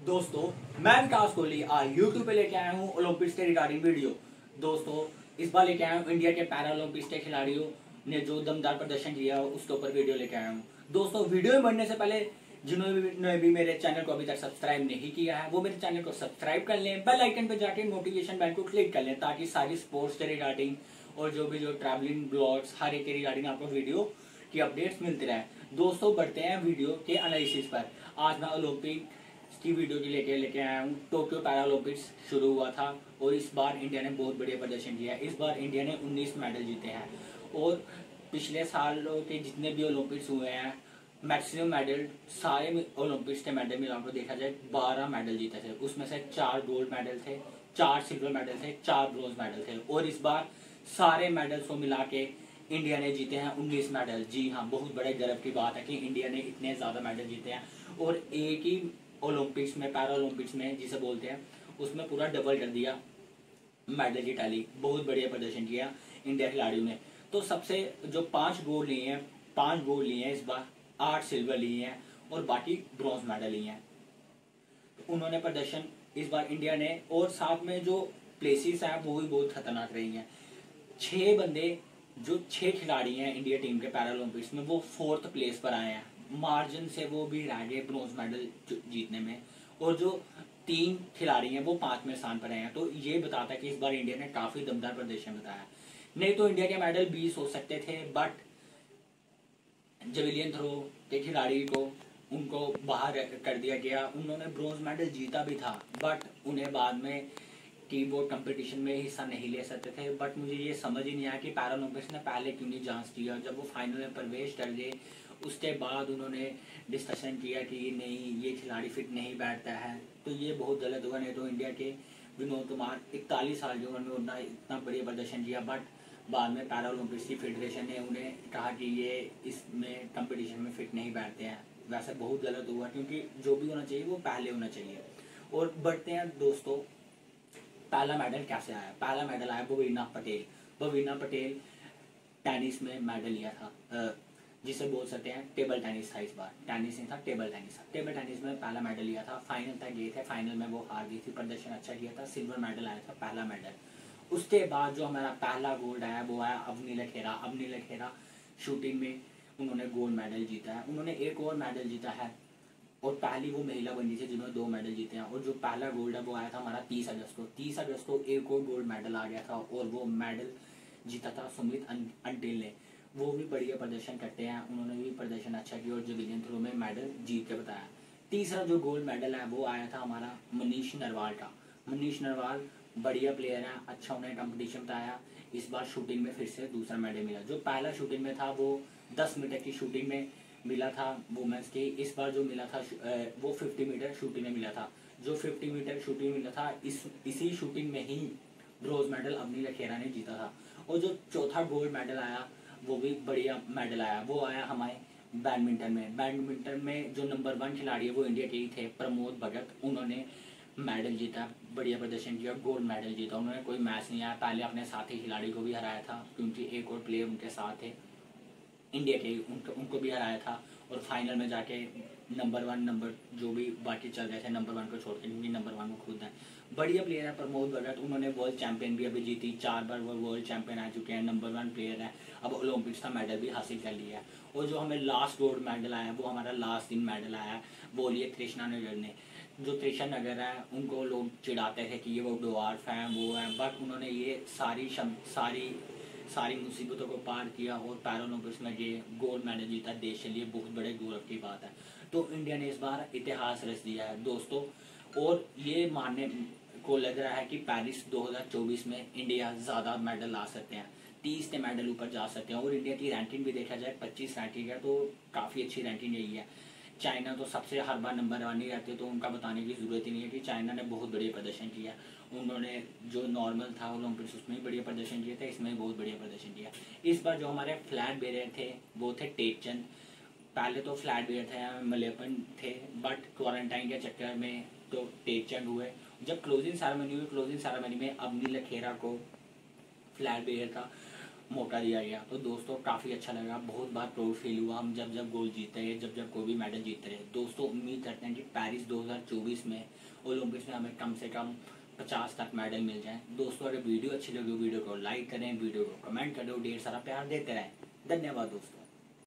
दोस्तों, मैं विकास कोहली आज यूट्यूब पे लेके आया हूँ ओलंपिक्स के रिगार्डिंग वीडियो। दोस्तों, इस बार लेके आया हूँ इंडिया के पैरा ओलंपिक्स के खिलाड़ियों ने जो दमदार प्रदर्शन किया उसके ऊपर वीडियो लेके आया हूँ। दोस्तों, वीडियो में बढ़ने से पहले जिन्होंने भी मेरे चैनल को अभी तक सब्सक्राइब नहीं किया है वो मेरे चैनल को सब्सक्राइब कर लें, बेल आइकन पे जाके नोटिफिकेशन बेल को क्लिक कर लें ताकि सारी स्पोर्ट्स के रिगार्डिंग और जो ट्रैवलिंग ब्लॉग्स हर एक के रिगार्डिंग आपको वीडियो की अपडेट्स मिलती रहे। दोस्तों, बढ़ते हैं वीडियो के एनालिसिस पर। आज मैं ओलंपिक की वीडियो की लेके आया हूँ। टोक्यो पैरा ओलंपिक्स शुरू हुआ था और इस बार इंडिया ने बहुत बढ़िया प्रदर्शन किया है। इस बार इंडिया ने 19 मेडल जीते हैं और पिछले सालों के जितने भी ओलंपिक्स हुए हैं मैक्सिमम मेडल सारे ओलंपिक्स के मेडल मिलाकर देखा जाए 12 मेडल जीते थे। उसमें से 4 गोल्ड मेडल थे, 4 सिल्वर मेडल थे, 4 ब्रोंज मेडल थे और इस बार सारे मेडल्स को मिला के इंडिया ने जीते हैं 19 मेडल। जी हाँ, बहुत बड़े गर्व की बात है कि इंडिया ने इतने ज्यादा मेडल जीते हैं और एक ही ओलंपिक्स में पैरा ओलंपिक्स में जिसे बोलते हैं उसमें पूरा डबल कर दिया मेडल की टैली। बहुत बढ़िया प्रदर्शन किया इंडिया खिलाड़ियों ने। तो सबसे जो 5 गोल्ड लिए हैं, 5 गोल्ड लिए हैं इस बार, 8 सिल्वर लिए हैं और बाकी ब्रॉन्ज मेडल लिए हैं। तो उन्होंने प्रदर्शन इस बार इंडिया ने, और साथ में जो प्लेसेस हैं वो भी बहुत खतरनाक रही हैं। 6 बंदे जो 6 खिलाड़ी हैं इंडिया टीम के पैरा ओलंपिक्स में वो 4th प्लेस पर आए हैं। मार्जिन से वो भी रह गए ब्रॉन्ज मेडल जीतने में, और जो 3 खिलाड़ी हैं वो 5वें स्थान पर हैं। तो ये बताता है कि इस बार इंडिया ने काफी दमदार प्रदर्शन बताया। नहीं तो इंडिया के मेडल 20 हो सकते थे, बट जेवलिन थ्रो के खिलाड़ी को उनको बाहर कर दिया गया। उन्होंने ब्रॉन्ज मेडल जीता भी था बट उन्हें बाद में कि वो कंपटीशन में हिस्सा नहीं ले सकते थे। बट मुझे ये समझ ही नहीं आया कि पैरा ओलंपिक्स ने पहले क्यों नहीं जांच किया। जब वो फाइनल में प्रवेश कर गए उसके बाद उन्होंने डिस्कशन किया कि नहीं, ये खिलाड़ी फिट नहीं बैठता है, तो ये बहुत गलत हुआ। नहीं तो इंडिया के विनोद कुमार 41 साल के उम्र में उन्होंने इतना बढ़िया प्रदर्शन किया, बट बाद में पैरा ओलंपिक्स की फेडरेशन ने उन्हें कहा कि ये इसमें कंपटीशन में फिट नहीं बैठते हैं। वैसे बहुत गलत हुआ क्योंकि जो भी होना चाहिए वो पहले होना चाहिए। और बढ़ते हैं दोस्तों, पहला मेडल कैसे आया। पहला मेडल आया भवीना पटेल। भवीना पटेल टेनिस में मेडल लिया था, जिसे बोल सकते हैं टेबल टेनिस था। इस बार टेनिस नहीं था, टेबल टेनिस था। टेबल टेनिस में पहला मेडल लिया था। फाइनल तक गए थे, फाइनल में वो हार गई थी। प्रदर्शन अच्छा किया था, सिल्वर मेडल आया था, पहला मेडल। उसके बाद जो हमारा पहला गोल्ड आया वो आया अवनी लखेरा। अवनी लखेरा शूटिंग में उन्होंने गोल्ड मेडल जीता है। उन्होंने एक और मेडल जीता है और पहली वो महिला बनी थी जिन्होंने 2 मेडल जीते हैं। और जो पहला गोल्ड है वो आया था हमारा 30 अगस्त को। 30 अगस्त को एक और गोल्ड मेडल आ गया था और वो मेडल जीता था सुमित अंटिल ने। वो भी बढ़िया प्रदर्शन करते हैं, उन्होंने भी प्रदर्शन अच्छा किया और जेवलिन थ्रो में मेडल जीत के बताया। तीसरा जो गोल्ड मेडल है वो आया था हमारा मनीष नरवाल का। मनीष नरवाल बढ़िया प्लेयर है, अच्छा उन्हें कंपटीशन बताया। इस बार शूटिंग में फिर से दूसरा मेडल मिला। जो पहला शूटिंग में था वो 10 मीटर की शूटिंग में मिला था वुमेन्स की। इस बार जो मिला था वो 50 मीटर शूटिंग में मिला था। जो 50 मीटर शूटिंग में मिला था इसी शूटिंग में ही ब्रोंज मेडल अवनी लखेरा ने जीता था। और जो चौथा गोल्ड मेडल आया वो भी बढ़िया मेडल आया, वो आया हमारे बैडमिंटन में। बैडमिंटन में जो नंबर 1 खिलाड़ी है वो इंडिया के ही थे, प्रमोद भगत। उन्होंने मेडल जीता, बढ़िया प्रदर्शन किया, गोल्ड मेडल जीता। उन्होंने कोई मैच नहीं आया, पहले अपने साथी खिलाड़ी को भी हराया था क्योंकि एक और प्लेयर उनके साथ थे इंडिया के, उनको भी हराया था। और फाइनल में जाके नंबर 1 जो भी बाकी चल रहे थे नंबर 1 को छोड़ के, क्योंकि नंबर 1 वो खुद है। बढ़िया प्लेयर है प्रमोद भगत। उन्होंने वर्ल्ड चैंपियन भी अभी जीती, 4 बार वो वर्ल्ड चैंपियन आ चुके हैं, नंबर 1 प्लेयर है। अब ओलंपिक्स का मेडल भी हासिल कर लिया है। और जो हमें लास्ट गोल्ड मेडल आया वो हमारा लास्ट दिन मेडल आया वो लिए कृष्णा नगर ने। जो कृष्णा नगर है उनको लोग चिढ़ाते थे कि ये वो डवार्फ हैं, वो है, बट उन्होंने ये सारी मुसीबतों को पार किया और पैरा ओलंपिक्स में ये गोल्ड मेडल जीता। देश के लिए बहुत बड़े गौरव की बात है। तो इंडिया ने इस बार इतिहास रच दिया है दोस्तों। और ये मानने को लग रहा है कि पेरिस 2024 में इंडिया ज़्यादा मेडल ला सकते हैं, 30 के मेडल ऊपर जा सकते हैं। और इंडिया की रैंकिंग भी देखा जाए 25 रैंकिंग है, तो काफ़ी अच्छी रैंकिंग यही है। चाइना तो सबसे हर बार नंबर 1 ही रहते, तो उनका बताने की ज़रूरत ही नहीं है कि चाइना ने बहुत बढ़िया प्रदर्शन किया। उन्होंने जो नॉर्मल था ओलंपिक्स उसमें भी बढ़िया प्रदर्शन किया था, इसमें भी बहुत बढ़िया प्रदर्शन किया। इस बार जो हमारे फ्लैट बेयर थे वो थे टेकचंद। पहले तो फ्लैट बेयर थे मलेपन थे, बट क्वारंटाइन के चक्कर में तो टेकचंद हुए। जब क्लोजिंग सेरेमनी हुई, क्लोजिंग सेरेमनी में अवनी लखेरा को फ्लैट बेयर का मौका दिया गया। तो दोस्तों काफ़ी अच्छा लगा, बहुत बार प्राउड फील हुआ हम जब जब गोल्ड जीतते रहे, जब जब कोई भी मेडल जीतते रहे। दोस्तों उम्मीद करते हैं कि पेरिस 2024 में ओलंपिक्स में हमें कम से कम 50 तक मेडल मिल जाए। दोस्तों अगर वीडियो अच्छी लगी वीडियो को लाइक करें, वीडियो को कमेंट करें, ढेर सारा प्यार देते रहें। धन्यवाद दोस्तों।